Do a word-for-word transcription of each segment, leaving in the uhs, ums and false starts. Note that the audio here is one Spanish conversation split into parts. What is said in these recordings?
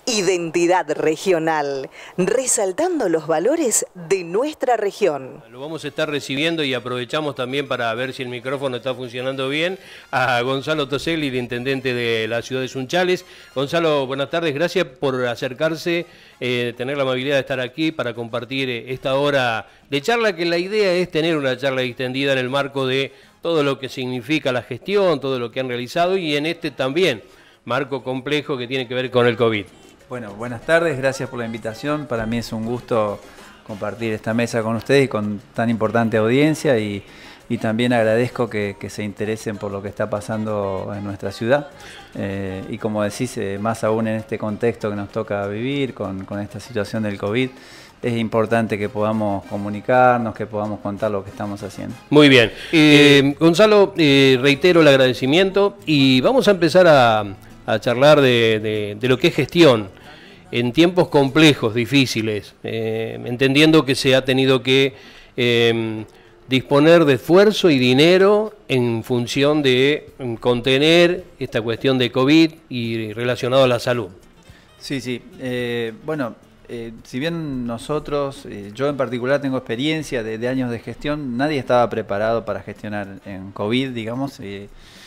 Identidad regional, resaltando los valores de nuestra región. Lo vamos a estar recibiendo y aprovechamos también para ver si el micrófono está funcionando bien a Gonzalo Toselli, el intendente de la ciudad de Sunchales. Gonzalo, buenas tardes, gracias por acercarse, eh, tener la amabilidad de estar aquí para compartir esta hora de charla, que la idea es tener una charla extendida en el marco de todo lo que significa la gestión, todo lo que han realizado y en este también marco complejo que tiene que ver con el COVID. Bueno, buenas tardes, gracias por la invitación. Para mí es un gusto compartir esta mesa con ustedes y con tan importante audiencia y, y también agradezco que, que se interesen por lo que está pasando en nuestra ciudad. Eh, y como decís, eh, más aún en este contexto que nos toca vivir con, con esta situación del COVID, es importante que podamos comunicarnos, que podamos contar lo que estamos haciendo. Muy bien. Eh, Gonzalo, eh, reitero el agradecimiento y vamos a empezar a, a charlar de, de, de lo que es gestión en tiempos complejos, difíciles, eh, entendiendo que se ha tenido que eh, disponer de esfuerzo y dinero en función de contener esta cuestión de COVID y relacionado a la salud. Sí, sí. Eh, bueno, eh, si bien nosotros, eh, yo en particular tengo experiencia de, de años de gestión, nadie estaba preparado para gestionar en COVID, digamos, eh,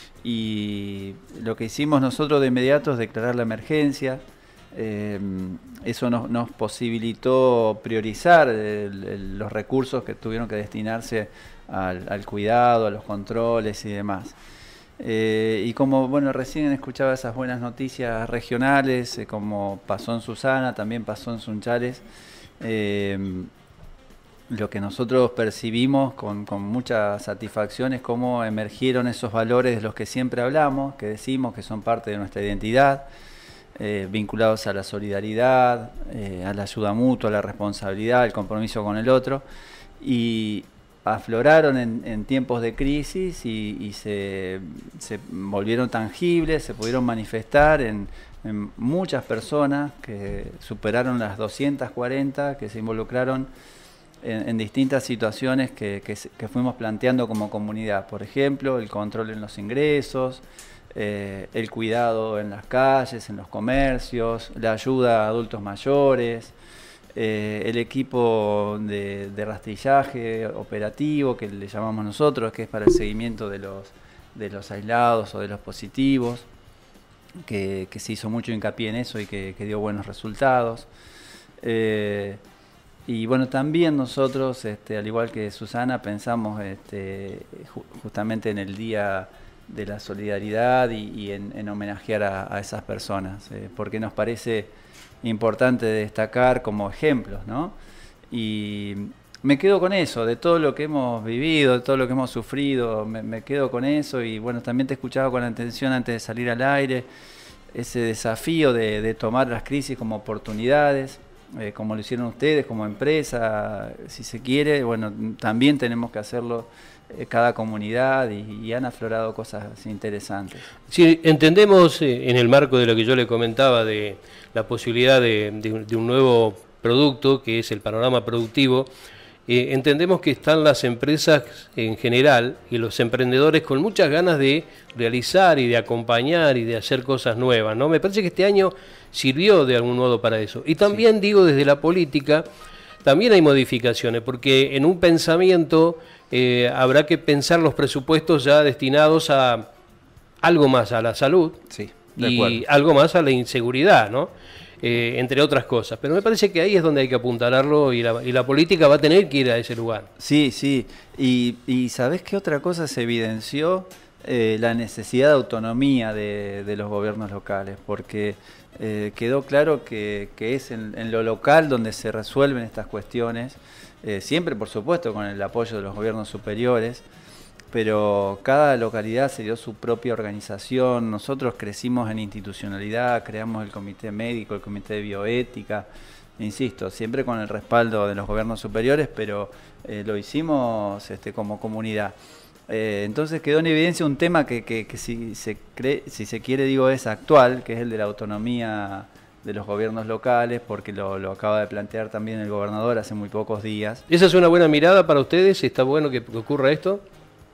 y lo que hicimos nosotros de inmediato es declarar la emergencia. Eh, eso nos, nos posibilitó priorizar el, el, los recursos que tuvieron que destinarse al, al cuidado, a los controles y demás. Eh, y como bueno, recién escuchaba esas buenas noticias regionales, eh, como pasó en Susana, también pasó en Sunchales, eh, lo que nosotros percibimos con, con mucha satisfacción es cómo emergieron esos valores de los que siempre hablamos, que decimos que son parte de nuestra identidad. Eh, vinculados a la solidaridad, eh, a la ayuda mutua, a la responsabilidad, al compromiso con el otro, y afloraron en, en tiempos de crisis y, y se, se volvieron tangibles, se pudieron manifestar en, en muchas personas que superaron las doscientas cuarenta, que se involucraron en, en distintas situaciones que, que, que fuimos planteando como comunidad. Por ejemplo, el control en los ingresos, Eh, el cuidado en las calles, en los comercios, la ayuda a adultos mayores, eh, el equipo de, de rastrillaje operativo que le llamamos nosotros, que es para el seguimiento de los, de los aislados o de los positivos, que, que se hizo mucho hincapié en eso y que, que dio buenos resultados. Eh, y bueno, también nosotros, este, al igual que Susana, pensamos este, ju justamente en el día de la solidaridad y, y en, en homenajear a, a esas personas, eh, porque nos parece importante destacar como ejemplos, ¿no? Y me quedo con eso, de todo lo que hemos vivido, de todo lo que hemos sufrido, me, me quedo con eso y bueno, también te escuchaba con atención antes de salir al aire, ese desafío de, de tomar las crisis como oportunidades, eh, como lo hicieron ustedes, como empresa, si se quiere, bueno, también tenemos que hacerlo cada comunidad y, y han aflorado cosas interesantes. Sí, entendemos eh, en el marco de lo que yo le comentaba de la posibilidad de, de, de un nuevo producto que es el panorama productivo, eh, entendemos que están las empresas en general y los emprendedores con muchas ganas de realizar y de acompañar y de hacer cosas nuevas, ¿no? Me parece que este año sirvió de algún modo para eso. Y también sí. Digo, desde la política también hay modificaciones, porque en un pensamiento eh, habrá que pensar los presupuestos ya destinados a algo más a la salud, sí, de y acuerdo, algo más a la inseguridad, ¿no? Eh, entre otras cosas. Pero me parece que ahí es donde hay que apuntalarlo y la, y la política va a tener que ir a ese lugar. Sí, sí. Y, y ¿sabés qué otra cosa se evidenció? Eh, la necesidad de autonomía de, de los gobiernos locales, porque eh, quedó claro que, que es en, en lo local donde se resuelven estas cuestiones, eh, siempre por supuesto con el apoyo de los gobiernos superiores, pero cada localidad se dio su propia organización. Nosotros crecimos en institucionalidad, creamos el comité médico, el comité de bioética, insisto, siempre con el respaldo de los gobiernos superiores, pero eh, lo hicimos este, como comunidad. Eh, entonces quedó en evidencia un tema que, que, que si, se cree, si se quiere digo es actual, que es el de la autonomía de los gobiernos locales, porque lo, lo acaba de plantear también el gobernador hace muy pocos días. ¿Esa es una buena mirada para ustedes? ¿Está bueno que ocurra esto?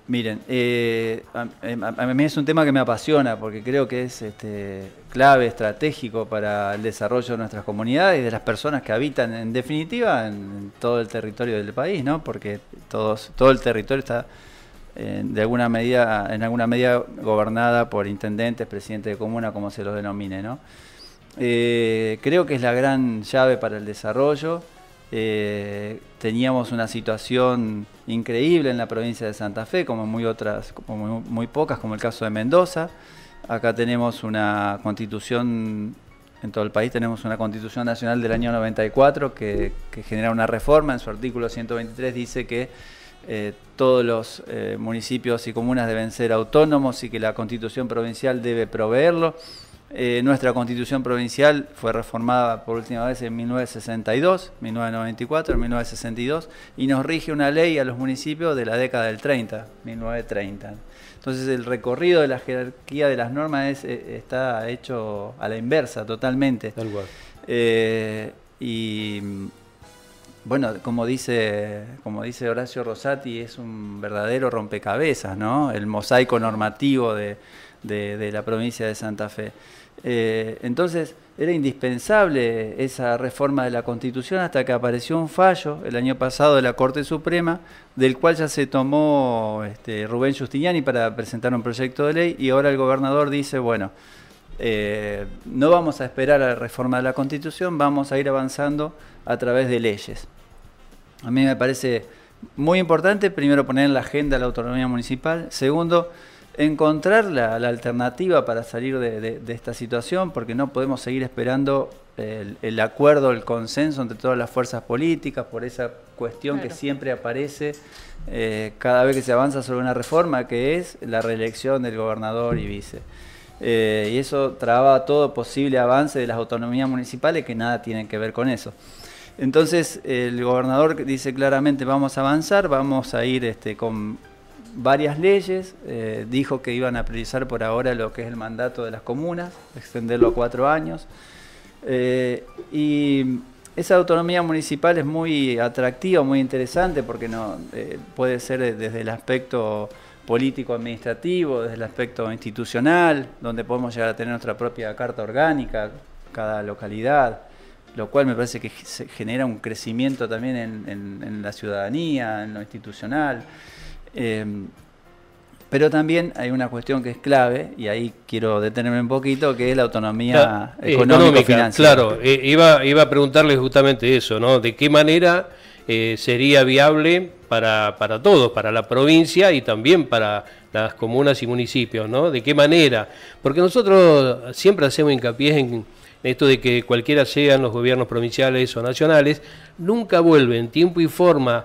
Miren, eh, a, a mí es un tema que me apasiona porque creo que es este, clave, estratégico para el desarrollo de nuestras comunidades y de las personas que habitan, en definitiva, en, en todo el territorio del país, ¿no? Porque todos, todo el territorio está eh, de alguna medida, en alguna medida gobernada por intendentes, presidentes de comuna, como se los denomine, ¿no? Eh, creo que es la gran llave para el desarrollo. Eh, teníamos una situación increíble en la provincia de Santa Fe, como muy otras, como muy, muy pocas, como el caso de Mendoza. Acá tenemos una constitución, en todo el país tenemos una constitución nacional del año noventa y cuatro que, que genera una reforma. En su artículo ciento veintitrés dice que eh, todos los eh, municipios y comunas deben ser autónomos y que la constitución provincial debe proveerlo. Eh, nuestra constitución provincial fue reformada por última vez en mil novecientos sesenta y dos, mil novecientos noventa y cuatro, mil novecientos sesenta y dos, y nos rige una ley a los municipios de la década del treinta, mil novecientos treinta. Entonces el recorrido de la jerarquía de las normas es, está hecho a la inversa totalmente. Tal cual. Eh, y bueno, como dice, como dice Horacio Rosati, es un verdadero rompecabezas, ¿no? El mosaico normativo de, de, de la provincia de Santa Fe. Eh, entonces era indispensable esa reforma de la Constitución hasta que apareció un fallo el año pasado de la Corte Suprema, del cual ya se tomó este, Rubén Giustiniani para presentar un proyecto de ley, y ahora el gobernador dice, bueno, eh, no vamos a esperar a la reforma de la Constitución, vamos a ir avanzando a través de leyes. A mí me parece muy importante, primero, poner en la agenda la autonomía municipal, segundo, encontrar la, la alternativa para salir de, de, de esta situación, porque no podemos seguir esperando el, el acuerdo, el consenso entre todas las fuerzas políticas por esa cuestión claro. que siempre aparece eh, cada vez que se avanza sobre una reforma, que es la reelección del gobernador y vice. Eh, y eso traba todo posible avance de las autonomías municipales que nada tienen que ver con eso. Entonces el gobernador dice claramente, vamos a avanzar, vamos a ir este, con varias leyes, eh, dijo que iban a priorizar por ahora lo que es el mandato de las comunas, extenderlo a cuatro años, eh, y esa autonomía municipal es muy atractiva, muy interesante, porque no eh, puede ser desde el aspecto político-administrativo, desde el aspecto institucional, donde podemos llegar a tener nuestra propia carta orgánica, cada localidad, lo cual me parece que se genera un crecimiento también en, en, en la ciudadanía, en lo institucional. Eh, pero también hay una cuestión que es clave, y ahí quiero detenerme un poquito, que es la autonomía la, económico-financiera. Claro, eh, iba, iba a preguntarle justamente eso, ¿no? ¿De qué manera eh, sería viable para, para todos, para la provincia y también para las comunas y municipios, ¿no? ¿De qué manera? Porque nosotros siempre hacemos hincapié en esto de que cualquiera sean los gobiernos provinciales o nacionales, nunca vuelve en tiempo y forma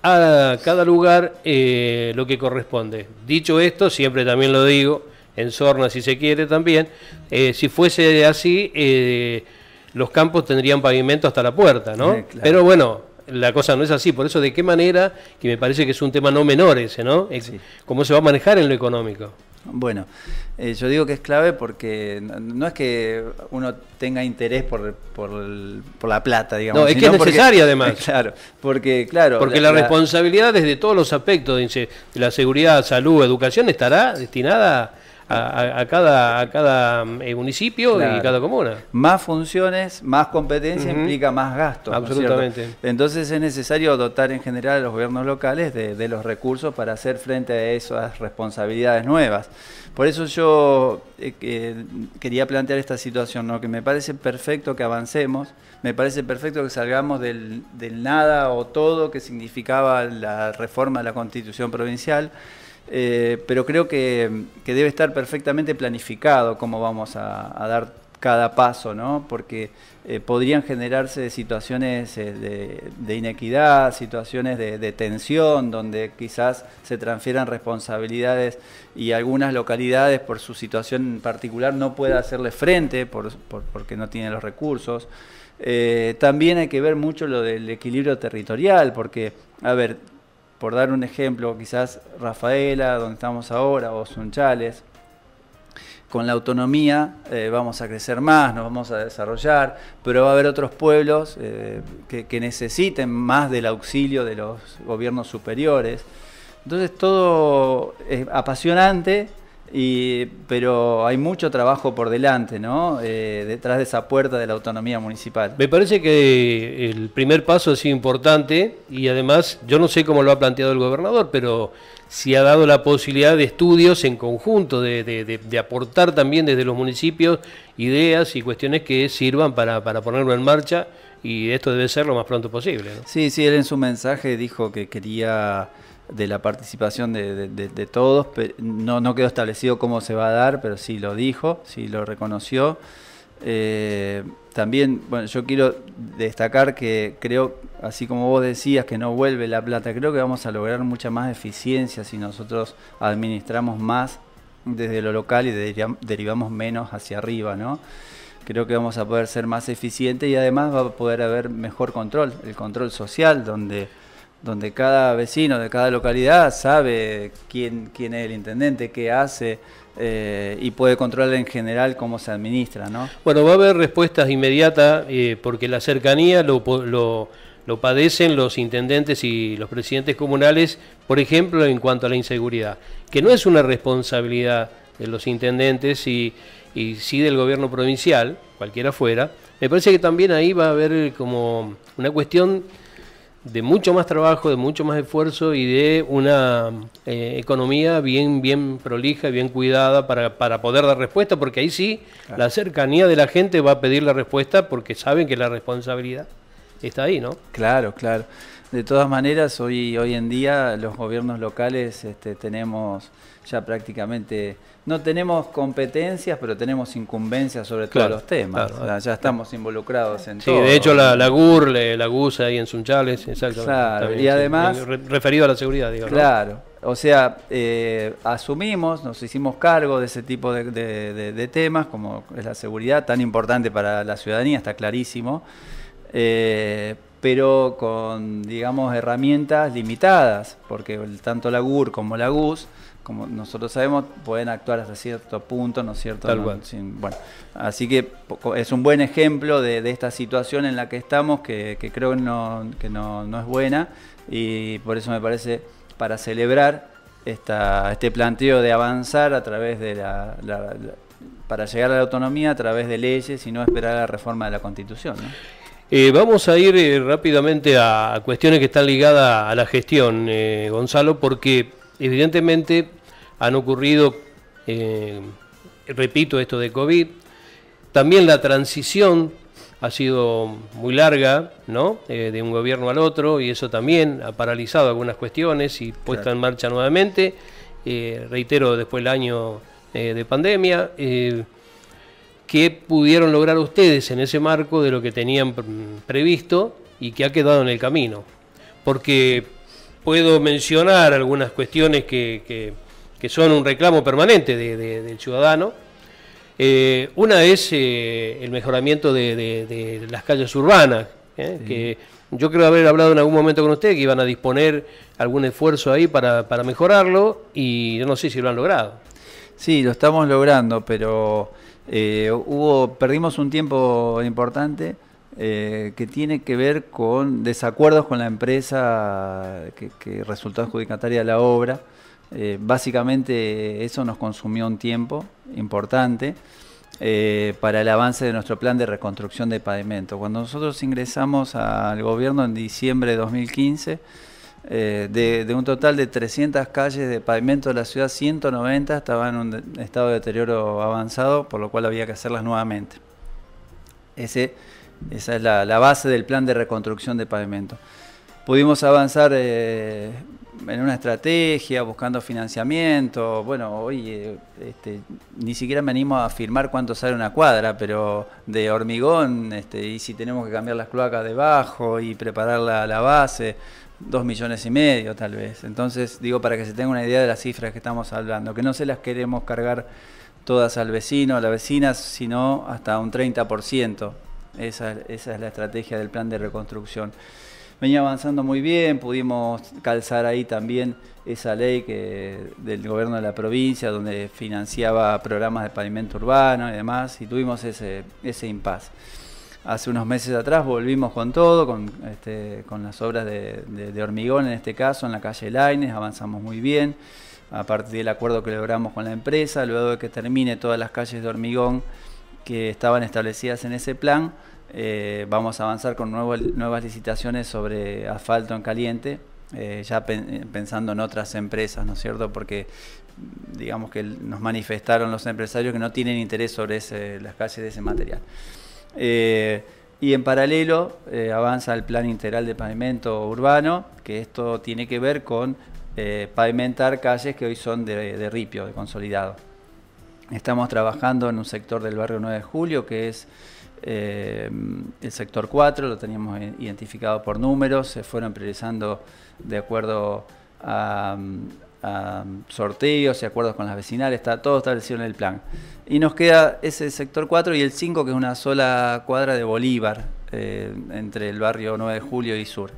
a cada lugar eh, lo que corresponde. Dicho esto, siempre también lo digo, en Sorna si se quiere también, eh, si fuese así, eh, los campos tendrían pavimento hasta la puerta, ¿no? Eh, claro. Pero bueno, la cosa no es así, por eso de qué manera, que me parece que es un tema no menor ese, ¿no? Sí. ¿Cómo se va a manejar en lo económico? Bueno, eh, yo digo que es clave porque no, no es que uno tenga interés por, por, el, por la plata, digamos. No, es que es necesaria porque, además. Claro, porque, claro, porque la, la responsabilidad desde todos los aspectos de la seguridad, salud, educación estará destinada a, a, a cada, a cada eh, municipio claro. y cada comuna. Más funciones, más competencia uh-huh. implica más gastos. Absolutamente. ¿No? Entonces es necesario dotar en general a los gobiernos locales de, de los recursos para hacer frente a esas responsabilidades nuevas. Por eso yo eh, eh, quería plantear esta situación, ¿no? Que me parece perfecto que avancemos, me parece perfecto que salgamos del, del nada o todo que significaba la reforma de la Constitución provincial. Eh, pero creo que, que debe estar perfectamente planificado cómo vamos a, a dar cada paso, ¿no? Porque eh, podrían generarse situaciones eh, de, de inequidad, situaciones de, de tensión, donde quizás se transfieran responsabilidades y algunas localidades por su situación particular no pueda hacerle frente por, por, porque no tienen los recursos. Eh, también hay que ver mucho lo del equilibrio territorial, porque, a ver, por dar un ejemplo, quizás Rafaela, donde estamos ahora, o Sunchales, con la autonomía eh, vamos a crecer más, nos vamos a desarrollar, pero va a haber otros pueblos eh, que, que necesiten más del auxilio de los gobiernos superiores. Entonces todo es apasionante, y, pero hay mucho trabajo por delante, ¿no? Eh, detrás de esa puerta de la autonomía municipal. Me parece que el primer paso ha sido importante y además, yo no sé cómo lo ha planteado el gobernador, pero si ha dado la posibilidad de estudios en conjunto, de, de, de, de aportar también desde los municipios ideas y cuestiones que sirvan para, para ponerlo en marcha, y esto debe ser lo más pronto posible, ¿no? Sí, sí, él en su mensaje dijo que quería de la participación de, de, de, de todos, pero no, no quedó establecido cómo se va a dar, pero sí lo dijo, sí lo reconoció. Eh, también, bueno, yo quiero destacar que creo, así como vos decías, que no vuelve la plata, creo que vamos a lograr mucha más eficiencia si nosotros administramos más desde lo local y derivamos menos hacia arriba, ¿no? Creo que vamos a poder ser más eficientes y además va a poder haber mejor control, el control social, donde, donde cada vecino de cada localidad sabe quién, quién es el intendente, qué hace, eh, y puede controlar en general cómo se administra, ¿no? Bueno, va a haber respuestas inmediatas, eh, porque la cercanía lo, lo, lo padecen los intendentes y los presidentes comunales, por ejemplo, en cuanto a la inseguridad, que no es una responsabilidad de los intendentes y y sí del gobierno provincial, cualquiera fuera. Me parece que también ahí va a haber como una cuestión de mucho más trabajo, de mucho más esfuerzo y de una eh, economía bien, bien prolija, bien cuidada para, para poder dar respuesta, porque ahí sí, claro, la cercanía de la gente va a pedir la respuesta porque saben que la responsabilidad está ahí, ¿no? Claro, claro. De todas maneras, hoy, hoy en día los gobiernos locales este, tenemos ya prácticamente, no tenemos competencias, pero tenemos incumbencias sobre claro, todos los temas. Claro, o sea, ya estamos involucrados en sí, todo. Sí, de hecho la, la G U R, la G U S ahí en Sunchales, exacto. Claro, también, y además... Sí, referido a la seguridad, digo, claro, ¿no? O sea, eh, asumimos, nos hicimos cargo de ese tipo de, de, de, de temas, como es la seguridad, tan importante para la ciudadanía, está clarísimo. Eh, pero con, digamos, herramientas limitadas, porque tanto la G U R como la G U S, como nosotros sabemos, pueden actuar hasta cierto punto, ¿no es cierto? Tal no, cual. Sin, bueno, así que es un buen ejemplo de, de esta situación en la que estamos, que, que creo que, no, que no, no es buena, y por eso me parece, para celebrar esta, este planteo de avanzar a través de la, la, la para llegar a la autonomía a través de leyes y no esperar la reforma de la Constitución, ¿no? Eh, vamos a ir eh, rápidamente a cuestiones que están ligadas a la gestión, eh, Gonzalo, porque evidentemente han ocurrido, eh, repito, esto de COVID, también la transición ha sido muy larga, ¿no? Eh, de un gobierno al otro, y eso también ha paralizado algunas cuestiones y puesta claro. en marcha nuevamente, eh, reitero, después del año eh, de pandemia. Eh, ¿Qué pudieron lograr ustedes en ese marco de lo que tenían previsto y que ha quedado en el camino? Porque puedo mencionar algunas cuestiones que, que, que son un reclamo permanente de, de, del ciudadano. Eh, una es eh, el mejoramiento de, de, de las calles urbanas, ¿eh? Sí. Que yo creo haber hablado en algún momento con usted que iban a disponer algún esfuerzo ahí para, para mejorarlo, y yo no sé si lo han logrado. Sí, lo estamos logrando, pero... Eh, hubo, perdimos un tiempo importante eh, que tiene que ver con desacuerdos con la empresa que, que resultó adjudicataria de la obra. Eh, básicamente eso nos consumió un tiempo importante eh, para el avance de nuestro plan de reconstrucción de pavimento. Cuando nosotros ingresamos al gobierno en diciembre de dos mil quince, Eh, de, de un total de trescientas calles de pavimento de la ciudad, ciento noventa estaban en un de, estado de deterioro avanzado, por lo cual había que hacerlas nuevamente. Ese, esa es la, la base del plan de reconstrucción de pavimento. Pudimos avanzar eh, en una estrategia, buscando financiamiento. Bueno, hoy eh, este, ni siquiera me animo a afirmar cuánto sale una cuadra, pero de hormigón, este, y si tenemos que cambiar las cloacas debajo y preparar la, la base, dos millones y medio tal vez. Entonces, digo, para que se tenga una idea de las cifras que estamos hablando, que no se las queremos cargar todas al vecino, a la vecina, sino hasta un treinta por ciento. Esa, esa es la estrategia del plan de reconstrucción. Venía avanzando muy bien, pudimos calzar ahí también esa ley que, del gobierno de la provincia, donde financiaba programas de pavimento urbano y demás, y tuvimos ese, ese impasse. hace unos meses atrás volvimos con todo, con, este, con las obras de, de, de hormigón en este caso, en la calle Lainez, avanzamos muy bien, a partir del acuerdo que logramos con la empresa, luego de que termine todas las calles de hormigón que estaban establecidas en ese plan, eh, vamos a avanzar con nuevo, nuevas licitaciones sobre asfalto en caliente, eh, ya pen, pensando en otras empresas, ¿no es cierto? Porque digamos que nos manifestaron los empresarios que no tienen interés sobre ese, las calles de ese material. Eh, y en paralelo eh, avanza el Plan Integral de Pavimento Urbano, que esto tiene que ver con eh, pavimentar calles que hoy son de, de ripio, de consolidado. Estamos trabajando en un sector del barrio nueve de julio, que es eh, el sector cuatro, lo teníamos identificado por números, se fueron priorizando de acuerdo a, a sorteos y acuerdos con las vecinales, está todo establecido en el plan. Y nos queda ese sector cuatro y el cinco, que es una sola cuadra de Bolívar, eh, entre el barrio nueve de julio y Sur.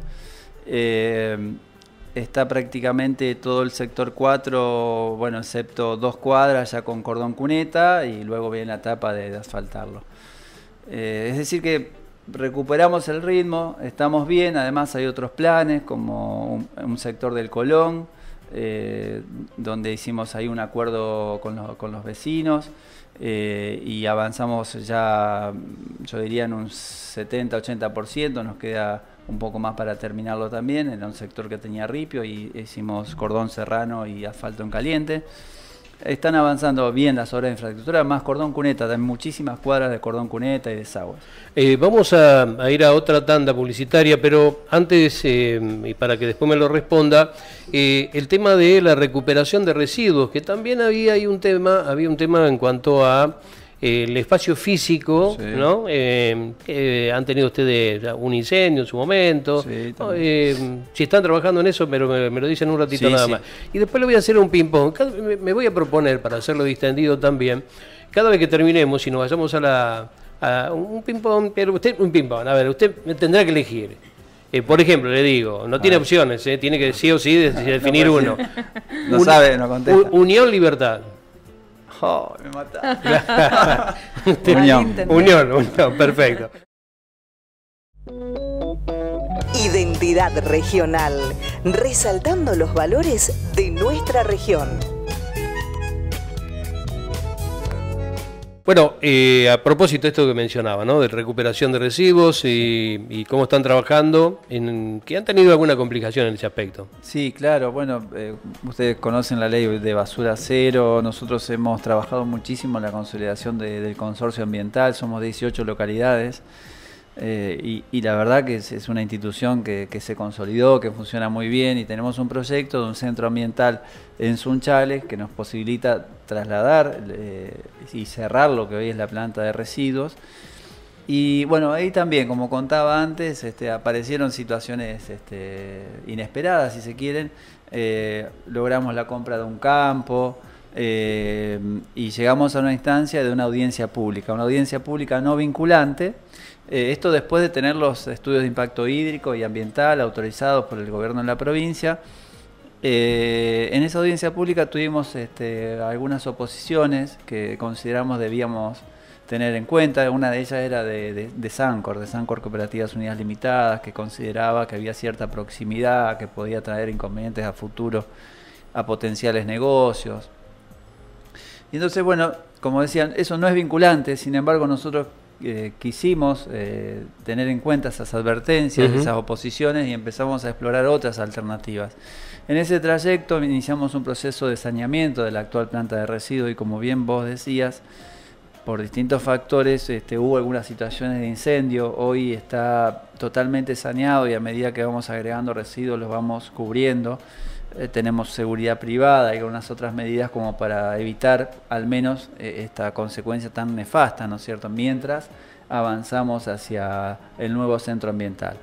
Eh, Está prácticamente todo el sector cuatro, bueno, excepto dos cuadras ya con cordón cuneta, y luego viene la etapa de, de asfaltarlo. Eh, es decir que recuperamos el ritmo, estamos bien, además hay otros planes como un, un sector del Colón, eh, donde hicimos ahí un acuerdo con los, con los vecinos, eh, y avanzamos ya, yo diría, en un setenta ochenta por ciento, nos queda un poco más para terminarlo también, era un sector que tenía ripio y hicimos cordón serrano y asfalto en caliente. Están avanzando bien las obras de infraestructura, más cordón cuneta, hay muchísimas cuadras de cordón cuneta y desagües. Eh, vamos a, a ir a otra tanda publicitaria, pero antes, eh, y para que después me lo responda, eh, el tema de la recuperación de residuos, que también había ahí un tema, había un tema en cuanto a el espacio físico, sí, ¿no? Eh, eh, han tenido ustedes un incendio en su momento, sí, eh, si están trabajando en eso, pero me, me lo dicen un ratito, sí, nada sí. más. Y después le voy a hacer un ping-pong, me, me voy a proponer, para hacerlo distendido también, cada vez que terminemos y nos vayamos a la a un ping-pong, pero usted, un ping-pong, a ver, usted tendrá que elegir. Eh, por ejemplo, le digo, no tiene opciones, eh, tiene que sí o sí definir no uno. No sabe, no contesta. Unión, libertad. Oh, me mata. Unión. Unión, unión, perfecto. Identidad regional, resaltando los valores de nuestra región. Bueno, eh, a propósito de esto que mencionaba, ¿no? De recuperación de residuos y, y cómo están trabajando, en, que han tenido alguna complicación en ese aspecto. Sí, claro, bueno, eh, ustedes conocen la ley de basura cero, nosotros hemos trabajado muchísimo en la consolidación de, del consorcio ambiental, somos dieciocho localidades, eh, y, y la verdad que es, es una institución que, que se consolidó, que funciona muy bien, y tenemos un proyecto de un centro ambiental en Sunchales que nos posibilita trasladar eh, y cerrar lo que hoy es la planta de residuos. Y bueno, ahí también, como contaba antes, este, aparecieron situaciones este, inesperadas, si se quieren. Eh, logramos la compra de un campo eh, y llegamos a una instancia de una audiencia pública, una audiencia pública no vinculante. Eh, esto después de tener los estudios de impacto hídrico y ambiental autorizados por el gobierno de la provincia. Eh, en esa audiencia pública tuvimos este, algunas oposiciones que consideramos debíamos tener en cuenta. Una de ellas era de, de, de Sancor, de Sancor Cooperativas Unidas Limitadas, que consideraba que había cierta proximidad, que podía traer inconvenientes a futuro a potenciales negocios. Y entonces, bueno, como decían, eso no es vinculante, sin embargo nosotros eh, quisimos eh, tener en cuenta esas advertencias, uh-huh. esas oposiciones, y empezamos a explorar otras alternativas. En ese trayecto iniciamos un proceso de saneamiento de la actual planta de residuos y, como bien vos decías, por distintos factores este, hubo algunas situaciones de incendio. Hoy está totalmente saneado y a medida que vamos agregando residuos los vamos cubriendo. Eh, tenemos seguridad privada y algunas otras medidas como para evitar al menos eh, esta consecuencia tan nefasta, ¿no es cierto?, mientras avanzamos hacia el nuevo centro ambiental.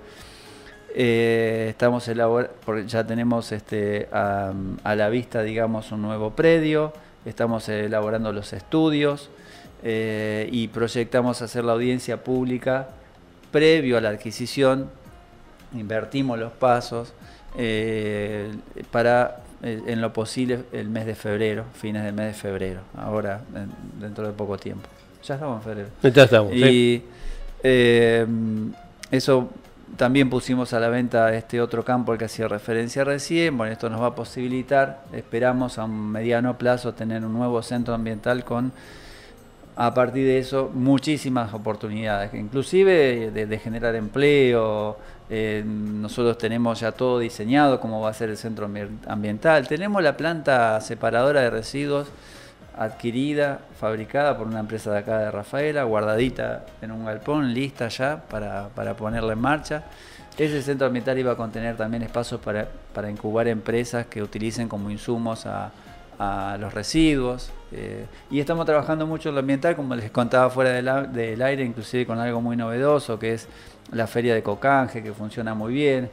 Eh, estamos elaborando, ya tenemos este, a, a la vista, digamos, un nuevo predio, estamos elaborando los estudios eh, y proyectamos hacer la audiencia pública previo a la adquisición. Invertimos los pasos eh, para, eh, en lo posible, el mes de febrero, fines del mes de febrero, ahora, en, dentro de poco tiempo. Ya estamos en febrero. Ya estamos, y, sí. Eh, eso también pusimos a la venta este otro campo al que hacía referencia recién. Bueno, esto nos va a posibilitar, esperamos a un mediano plazo, tener un nuevo centro ambiental con, a partir de eso, muchísimas oportunidades, inclusive de, de generar empleo. Eh, nosotros tenemos ya todo diseñado, cómo va a ser el centro ambiental. Tenemos la planta separadora de residuos adquirida, fabricada por una empresa de acá de Rafaela, guardadita en un galpón, lista ya para, para ponerla en marcha. Ese centro ambiental iba a contener también espacios para, para incubar empresas que utilicen como insumos a, a los residuos. Eh, y estamos trabajando mucho en lo ambiental, como les contaba fuera del, del aire, inclusive con algo muy novedoso, que es la feria de Cocanje, que funciona muy bien.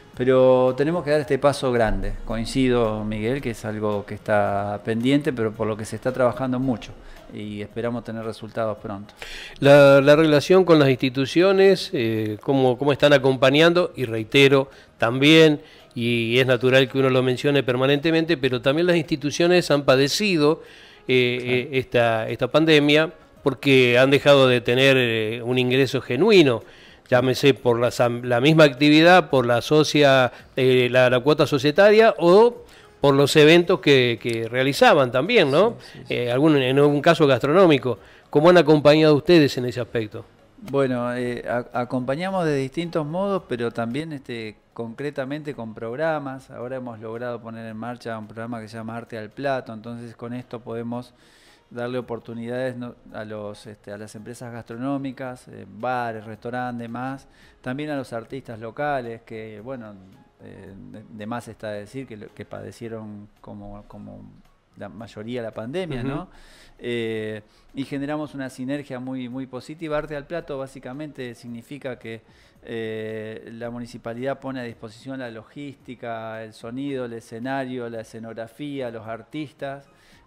Pero tenemos que dar este paso grande. Coincido, Miguel, que es algo que está pendiente, pero por lo que se está trabajando mucho y esperamos tener resultados pronto. La, la relación con las instituciones, eh, cómo, cómo están acompañando, y reitero también, y es natural que uno lo mencione permanentemente, pero también las instituciones han padecido eh, claro. eh, esta, esta pandemia porque han dejado de tener eh, un ingreso genuino. Llámese por la, la misma actividad, por la, socia, eh, la, la cuota societaria o por los eventos que, que realizaban también, ¿no? Sí, sí, sí. Eh, algún, en algún caso gastronómico. ¿Cómo han acompañado ustedes en ese aspecto? Bueno, eh, a, acompañamos de distintos modos, pero también este, concretamente con programas. Ahora hemos logrado poner en marcha un programa que se llama Arte al Plato, entonces con esto podemos darle oportunidades a, los, este, a las empresas gastronómicas, eh, bares, restaurantes, demás, también a los artistas locales, que bueno, eh, de, de más está decir que, que padecieron como, como la mayoría la pandemia, uh-huh. ¿no? Eh, y generamos una sinergia muy, muy positiva. Arte al Plato básicamente significa que eh, la municipalidad pone a disposición la logística, el sonido, el escenario, la escenografía, los artistas.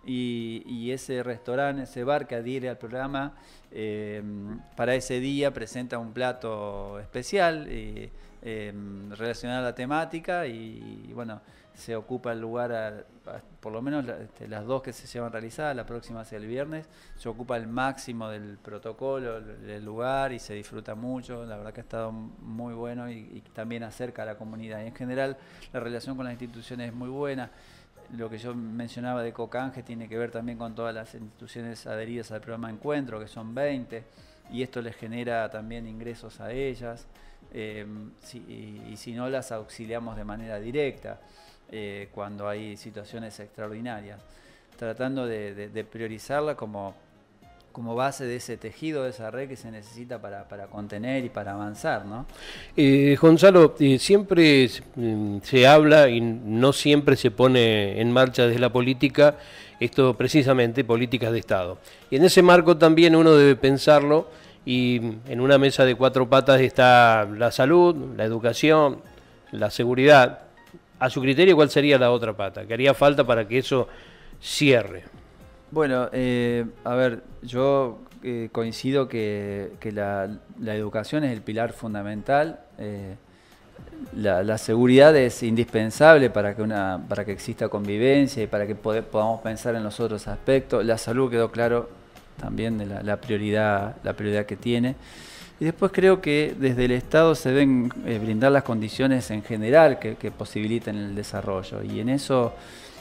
Y, y ese restaurante, ese bar que adhiere al programa, eh, para ese día presenta un plato especial eh, eh, relacionado a la temática y, y bueno, se ocupa el lugar, a, a, por lo menos la, este, las dos que se llevan realizadas, la próxima hacia el viernes, se ocupa el máximo del protocolo del lugar y se disfruta mucho. La verdad que ha estado muy bueno y, y también acerca a la comunidad. Y en general la relación con las instituciones es muy buena. Lo que yo mencionaba de Cocanje tiene que ver también con todas las instituciones adheridas al programa Encuentro, que son veinte, y esto les genera también ingresos a ellas, eh, si, y, y si no las auxiliamos de manera directa eh, cuando hay situaciones extraordinarias, tratando de, de, de priorizarla como, como base de ese tejido, de esa red que se necesita para, para contener y para avanzar, ¿no? Eh, Gonzalo, eh, siempre se habla y no siempre se pone en marcha desde la política, esto precisamente, políticas de Estado. Y en ese marco también uno debe pensarlo, y en una mesa de cuatro patas está la salud, la educación, la seguridad. A su criterio, ¿cuál sería la otra pata? ¿Qué haría falta para que eso cierre? Bueno, eh, a ver, yo eh, coincido que, que la, la educación es el pilar fundamental. Eh, la, la seguridad es indispensable para que, una, para que exista convivencia y para que pod podamos pensar en los otros aspectos. La salud quedó claro también de la, la, prioridad, la prioridad que tiene. Y después creo que desde el Estado se deben eh, brindar las condiciones en general que, que posibiliten el desarrollo. Y en eso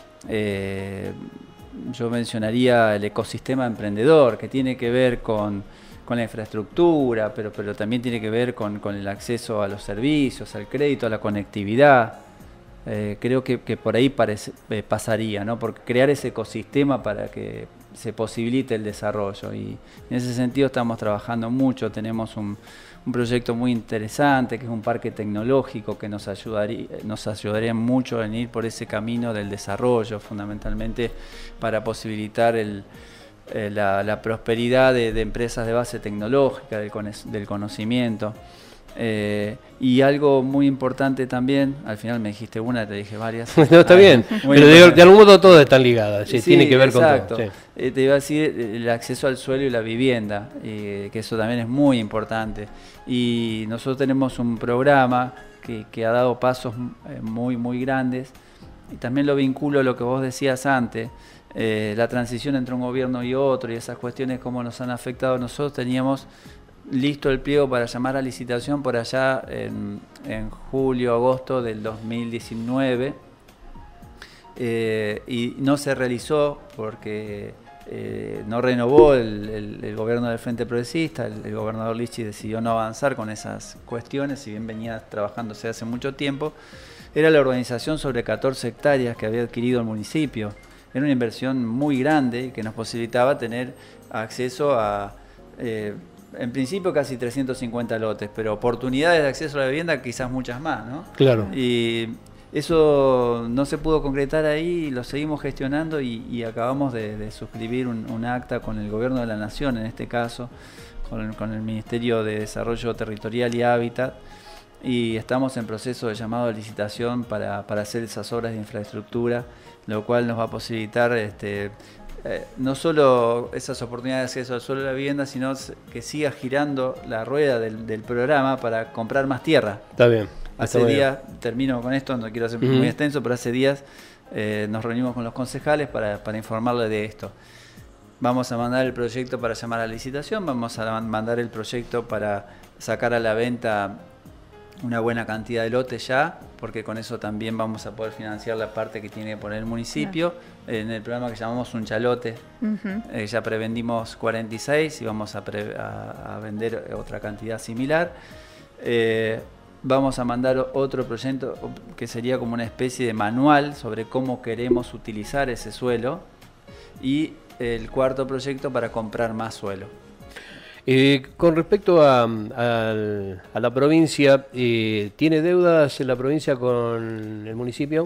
Eh, yo mencionaría el ecosistema emprendedor, que tiene que ver con, con la infraestructura, pero, pero también tiene que ver con, con el acceso a los servicios, al crédito, a la conectividad. Eh, creo que, que por ahí parece, eh, pasaría, ¿no? Por crear ese ecosistema para que se posibilite el desarrollo. Y en ese sentido estamos trabajando mucho, tenemos un, un proyecto muy interesante, que es un parque tecnológico que nos ayudaría, nos ayudaría mucho en ir por ese camino del desarrollo, fundamentalmente para posibilitar el, eh, la, la prosperidad de, de empresas de base tecnológica, del, del conocimiento. Eh, y algo muy importante también, al final me dijiste una, te dije varias. No, está ah, bien, pero de, de algún modo todas están ligadas, sí, sí, tiene que ver exacto. con todo. Sí. Eh, te iba a decir el acceso al suelo y la vivienda, eh, que eso también es muy importante. Y nosotros tenemos un programa que, que ha dado pasos muy, muy grandes, y también lo vinculo a lo que vos decías antes, eh, la transición entre un gobierno y otro, y esas cuestiones cómo nos han afectado. Nosotros teníamos listo el pliego para llamar a licitación por allá en, en julio, agosto del dos mil diecinueve, eh, y no se realizó porque eh, no renovó el, el, el gobierno del Frente Progresista. El, el gobernador Lichi decidió no avanzar con esas cuestiones, si bien venía trabajándose hace mucho tiempo. Era la urbanización sobre catorce hectáreas que había adquirido el municipio. Era una inversión muy grande que nos posibilitaba tener acceso a, eh, en principio, casi trescientos cincuenta lotes, pero oportunidades de acceso a la vivienda quizás muchas más, ¿no? Claro. Y eso no se pudo concretar ahí, lo seguimos gestionando y, y acabamos de, de suscribir un, un acta con el Gobierno de la Nación, en este caso, con, con el Ministerio de Desarrollo Territorial y Hábitat, y estamos en proceso de llamado a licitación para, para hacer esas obras de infraestructura, lo cual nos va a posibilitar este, eh, no solo esas oportunidades de acceso al suelo de la vivienda, sino que siga girando la rueda del, del programa para comprar más tierra. Está bien. Hace está días, bien. termino con esto, no quiero hacer uh-huh. muy extenso, pero hace días eh, nos reunimos con los concejales para, para informarles de esto. Vamos a mandar el proyecto para llamar a la licitación, vamos a mandar el proyecto para sacar a la venta una buena cantidad de lotes ya, porque con eso también vamos a poder financiar la parte que tiene que poner el municipio. Claro. En el programa que llamamos Un Chalote, uh-huh. eh, ya prevendimos cuarenta y seis y vamos a, pre, a, a vender otra cantidad similar. Eh, vamos a mandar otro proyecto que sería como una especie de manual sobre cómo queremos utilizar ese suelo, y el cuarto proyecto para comprar más suelo. Eh, con respecto a, a, a la provincia, eh, ¿tiene deudas en la provincia con el municipio?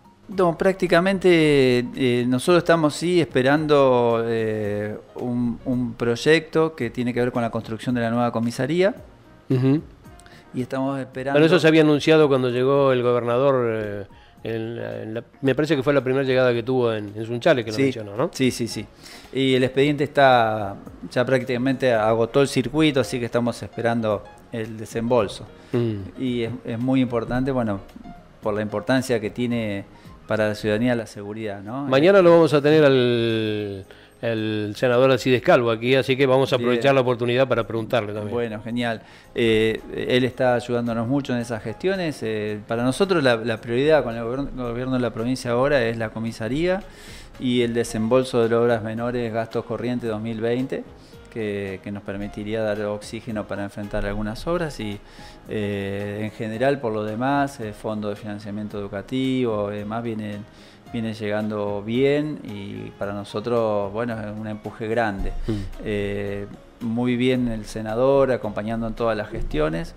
No, prácticamente eh, nosotros estamos sí esperando eh, un, un proyecto que tiene que ver con la construcción de la nueva comisaría. Uh-huh. Y estamos esperando... Bueno, eso se había anunciado cuando llegó el gobernador... Eh, En la, en la, me parece que fue la primera llegada que tuvo en, en Sunchales, que lo sí, mencionó, ¿no? Sí, sí, sí. Y el expediente está, ya prácticamente agotó el circuito, así que estamos esperando el desembolso. Mm. Y es, es muy importante, bueno, por la importancia que tiene para la ciudadanía la seguridad, ¿no? Mañana lo vamos a tener al el senador Alcides Calvo aquí, así que vamos a aprovechar Bien. la oportunidad para preguntarle también. Bueno, genial. Eh, él está ayudándonos mucho en esas gestiones. Eh, para nosotros la, la prioridad con el gobierno, el gobierno de la provincia ahora es la comisaría y el desembolso de obras menores, gastos corrientes dos mil veinte, que, que nos permitiría dar oxígeno para enfrentar algunas obras, y eh, en general, por lo demás, eh, fondo de financiamiento educativo, eh, más viene... viene llegando bien, y para nosotros, bueno, es un empuje grande. Mm. Eh, muy bien el senador, acompañando en todas las gestiones,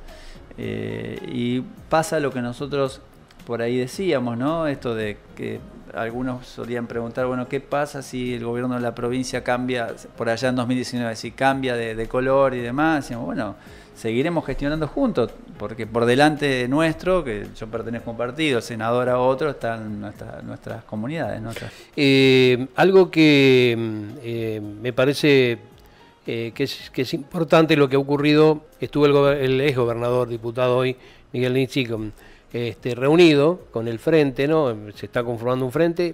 eh, y pasa lo que nosotros por ahí decíamos, ¿no? Esto de que algunos solían preguntar, bueno, ¿qué pasa si el gobierno de la provincia cambia, por allá en dos mil diecinueve, si cambia de, de color y demás? Decíamos, bueno, seguiremos gestionando juntos, porque por delante nuestro, que yo pertenezco a un partido, el senador a otro, están nuestra, nuestras comunidades. Nuestras. Eh, algo que eh, me parece eh, que, es, que es importante lo que ha ocurrido, estuvo el, el ex gobernador, diputado hoy, Miguel Lichi, este, reunido con el frente, ¿no? Se está conformando un frente.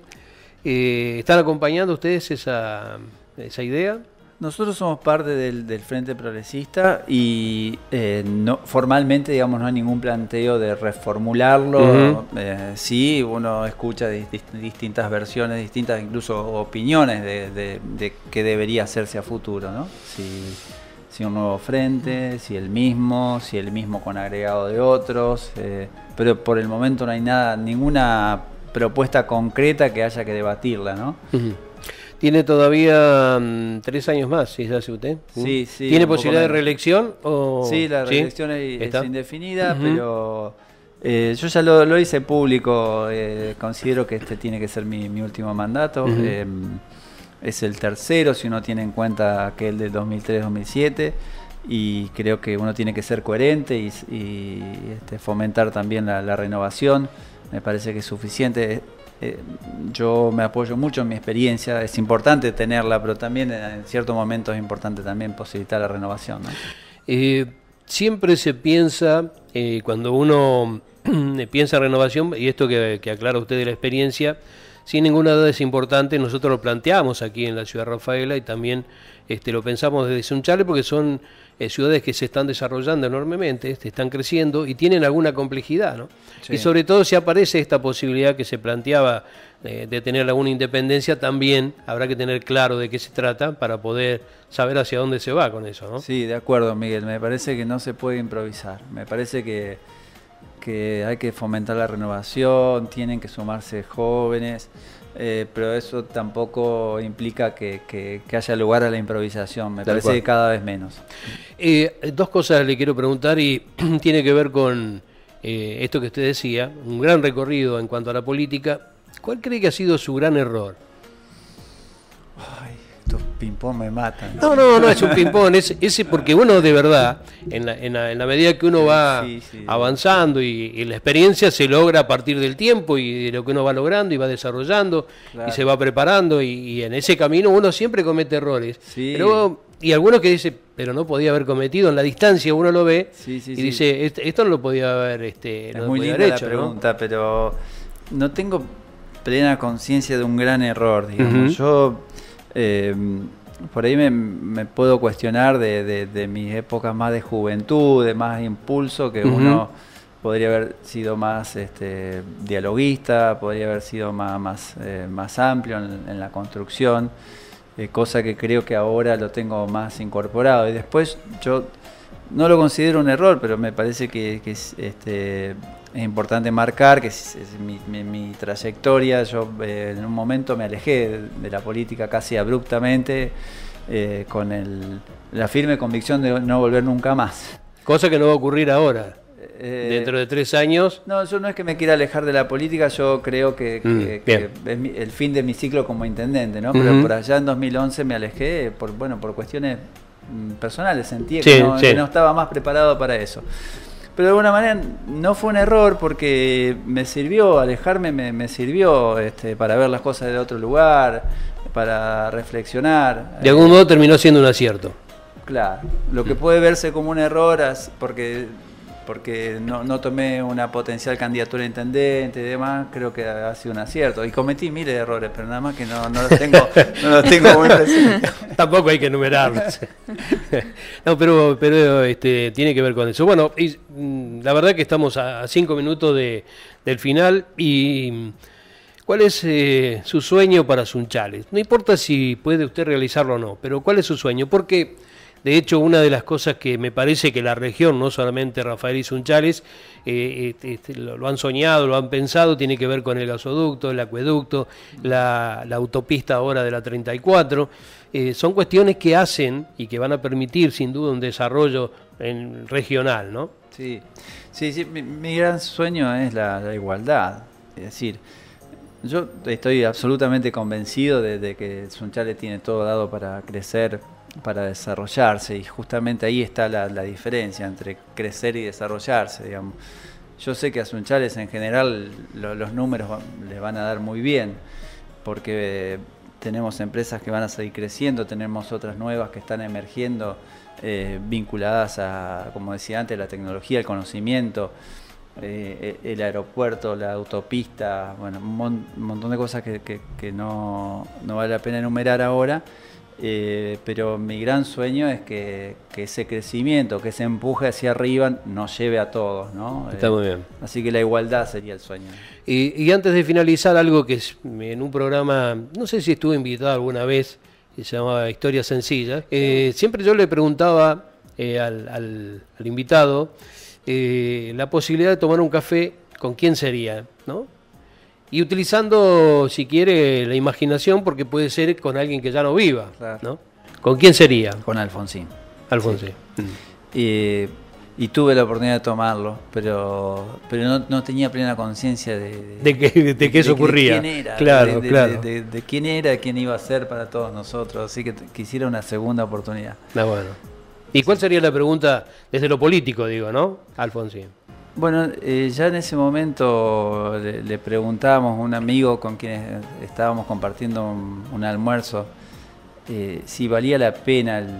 Eh, ¿Están acompañando ustedes esa, esa idea? Nosotros somos parte del, del Frente Progresista y eh, no, formalmente, digamos, no hay ningún planteo de reformularlo. Uh-huh. eh, sí, uno escucha di, di, distintas versiones, distintas incluso opiniones de, de, de qué debería hacerse a futuro, ¿no? Si, si un nuevo frente, si el mismo, si el mismo con agregado de otros, eh, pero por el momento no hay nada, ninguna propuesta concreta que haya que debatirla, ¿no? Uh-huh. Tiene todavía um, tres años más, ¿sí? ¿Hace usted? Sí, sí. ¿Tiene posibilidad de reelección? O... Sí, la reelección ¿Sí? es, es indefinida, uh-huh. pero eh, yo ya lo, lo hice público. Eh, considero que este tiene que ser mi, mi último mandato. Uh-huh. eh, es el tercero, si uno tiene en cuenta aquel del dos mil tres dos mil siete, y creo que uno tiene que ser coherente y, y este, fomentar también la, la renovación. Me parece que es suficiente. Eh, yo me apoyo mucho en mi experiencia, es importante tenerla, pero también en ciertos momentos es importante también posibilitar la renovación, ¿no? Eh, siempre se piensa, eh, cuando uno piensa en renovación, y esto que, que aclara usted de la experiencia, sin ninguna duda es importante, nosotros lo planteamos aquí en la ciudad de Rafaela y también este, lo pensamos desde Sunchales, porque son eh, ciudades que se están desarrollando enormemente, se están creciendo y tienen alguna complejidad, ¿no? Sí. Y sobre todo si aparece esta posibilidad que se planteaba eh, de tener alguna independencia, también habrá que tener claro de qué se trata para poder saber hacia dónde se va con eso, ¿no? Sí, de acuerdo, Miguel. Me parece que no se puede improvisar. Me parece que, que hay que fomentar la renovación, tienen que sumarse jóvenes. Eh, pero eso tampoco implica que, que, que haya lugar a la improvisación, me Tal parece cual. que cada vez menos. Eh, dos cosas le quiero preguntar y tiene que ver con eh, esto que usted decía, un gran recorrido en cuanto a la política. ¿Cuál cree que ha sido su gran error? Ay, estos ping-pong me matan. No, no, no es un ping-pong, es, ese porque uno de verdad, en la, en la, en la medida que uno va sí, sí, sí. avanzando y, y la experiencia se logra a partir del tiempo y de lo que uno va logrando y va desarrollando claro. y se va preparando y, y en ese camino uno siempre comete errores. Sí. Pero, y algunos que dicen, pero no podía haber cometido, en la distancia uno lo ve sí, sí, y sí. dice, esto no lo podía haber, este, es no muy podía linda haber hecho, la pregunta, ¿no? Pero no tengo plena conciencia de un gran error, digamos. Uh-huh. Yo eh, por ahí me, me puedo cuestionar de, de, de mis épocas más de juventud, de más impulso, que uh-huh. uno podría haber sido más este, dialoguista, podría haber sido más, más, eh, más amplio en, en la construcción, eh, cosa que creo que ahora lo tengo más incorporado. Y después yo no lo considero un error, pero me parece que, que es, este, es importante marcar que es, es mi, mi, mi trayectoria. Yo eh, en un momento me alejé de, de la política casi abruptamente, eh, con el, la firme convicción de no volver nunca más. Cosa que no va a ocurrir ahora. Eh, Dentro de tres años. No, yo no es que me quiera alejar de la política, yo creo que, que, mm, que es mi, el fin de mi ciclo como intendente, ¿no? Pero uh-huh. por allá en dos mil once me alejé por, bueno, por cuestiones personales, sentí sí, que, no, sí. que no estaba más preparado para eso. Pero de alguna manera no fue un error porque me sirvió, alejarme me, me sirvió este, para ver las cosas de otro lugar, para reflexionar. De algún modo terminó siendo un acierto. Claro, lo que puede verse como un error es porque... porque no, no tomé una potencial candidatura a intendente y demás, creo que ha sido un acierto. Y cometí miles de errores, pero nada más que no, no los tengo, no los tengo muy presentes. Tampoco hay que enumerarlos. No, pero, pero este, tiene que ver con eso. Bueno, y, la verdad que estamos a cinco minutos de, del final. Y ¿cuál es eh, su sueño para Sunchales? No importa si puede usted realizarlo o no, pero ¿cuál es su sueño? Porque... de hecho, una de las cosas que me parece que la región, no solamente Rafael y Sunchales, eh, este, lo, lo han soñado, lo han pensado, tiene que ver con el gasoducto, el acueducto, la, la autopista ahora de la treinta y cuatro. Eh, son cuestiones que hacen y que van a permitir, sin duda, un desarrollo en, regional, ¿no? Sí, sí, sí. Mi, mi gran sueño es la, la igualdad. Es decir, yo estoy absolutamente convencido de, de que Sunchales tiene todo dado para crecer, para desarrollarse, y justamente ahí está la, la diferencia entre crecer y desarrollarse, digamos. Yo sé que a Sunchales en general lo, los números les van a dar muy bien, porque eh, tenemos empresas que van a seguir creciendo, tenemos otras nuevas que están emergiendo, eh, vinculadas a, como decía antes, la tecnología, el conocimiento, eh, el aeropuerto, la autopista, bueno, un, mon, un montón de cosas que, que, que no, no vale la pena enumerar ahora. Eh, pero mi gran sueño es que, que ese crecimiento, que ese empuje hacia arriba nos lleve a todos, ¿no? Está eh, muy bien. Así que la igualdad sería el sueño. Y, y antes de finalizar, algo que es, en un programa, no sé si estuve invitado alguna vez, que se llamaba Historias Sencillas, eh, siempre yo le preguntaba eh, al, al, al invitado eh, la posibilidad de tomar un café, ¿con quién sería?, ¿no? Y utilizando, si quiere, la imaginación, porque puede ser con alguien que ya no viva, claro, ¿no? ¿Con quién sería? Con Alfonsín. Alfonsín. Sí. Mm. Y, y tuve la oportunidad de tomarlo, pero pero no, no tenía plena conciencia de, de, de, que, de, de que eso de, ocurría. De quién era, claro, de, claro. De, de, de quién era, quién iba a ser para todos nosotros. Así que quisiera una segunda oportunidad. Ah, bueno. ¿Y cuál sería la pregunta desde lo político, digo, ¿no? Alfonsín. Bueno, eh, ya en ese momento le, le preguntábamos a un amigo con quien estábamos compartiendo un, un almuerzo eh, si valía la pena el,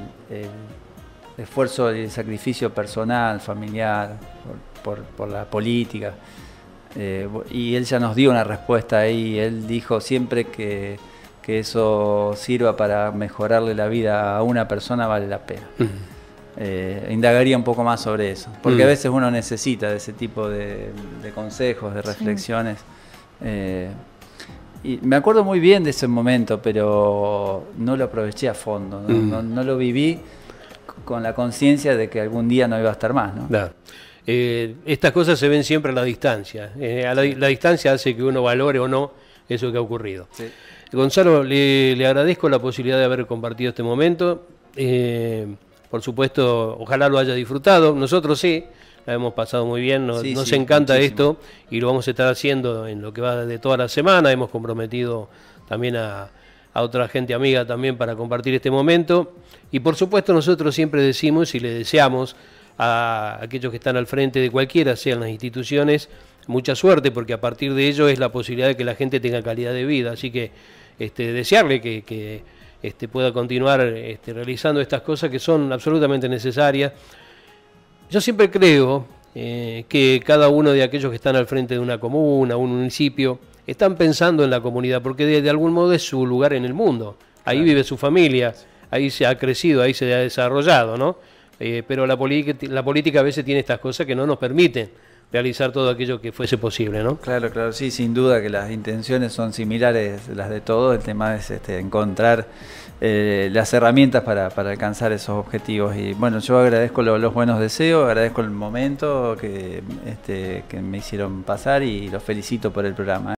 el esfuerzo y el sacrificio personal, familiar, por, por, por la política. Eh, y él ya nos dio una respuesta ahí. Él dijo siempre que, que eso sirva para mejorarle la vida a una persona, vale la pena. Uh-huh. eh, indagaría un poco más sobre eso, porque mm. a veces uno necesita de ese tipo de, de consejos, de reflexiones. Sí. Eh, y me acuerdo muy bien de ese momento, pero no lo aproveché a fondo, no, mm. no, no lo viví con la conciencia de que algún día no iba a estar más, ¿no? Claro. Eh, estas cosas se ven siempre a la distancia. Eh, a la, la distancia hace que uno valore o no eso que ha ocurrido. Sí. Gonzalo, le, le agradezco la posibilidad de haber compartido este momento. Eh, por supuesto, ojalá lo haya disfrutado. Nosotros sí, la hemos pasado muy bien. Nos, sí, nos sí, encanta muchísimo. Esto y lo vamos a estar haciendo en lo que va de toda la semana. Hemos comprometido también a, a otra gente amiga también para compartir este momento. Y por supuesto nosotros siempre decimos y le deseamos a aquellos que están al frente de cualquiera sean las instituciones, mucha suerte, porque a partir de ello es la posibilidad de que la gente tenga calidad de vida. Así que este, desearle que, que este, pueda continuar este, realizando estas cosas que son absolutamente necesarias. Yo siempre creo eh, que cada uno de aquellos que están al frente de una comuna, un municipio, están pensando en la comunidad, porque de, de algún modo es su lugar en el mundo. Ahí claro. Vive su familia, ahí se ha crecido, ahí se ha desarrollado, ¿no? Eh, pero la, la política a veces tiene estas cosas que no nos permiten realizar todo aquello que fuese posible, ¿no? Claro, claro, sí, sin duda que las intenciones son similares las de todos. El tema es este, encontrar eh, las herramientas para, para alcanzar esos objetivos. Y bueno, yo agradezco lo, los buenos deseos, agradezco el momento que, este, que me hicieron pasar y los felicito por el programa.